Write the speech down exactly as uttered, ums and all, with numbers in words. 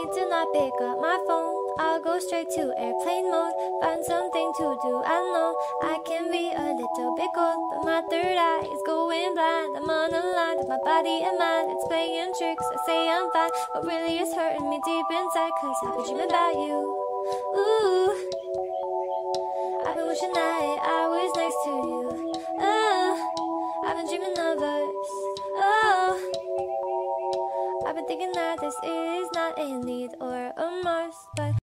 me to not pick up my phone. I'll go straight to airplane mode, find something to do. I know I can be a little bit cold, but my third eye is going blind. I'm on a line with my body and mind. It's playing tricks, I say I'm fine, but really it's hurting me deep inside. Cause I've been dreaming about you. Ooh, I've been wishing that I was next to you. Oh, I've been dreaming of us. Oh, I've been thinking that this is not a need or a must, but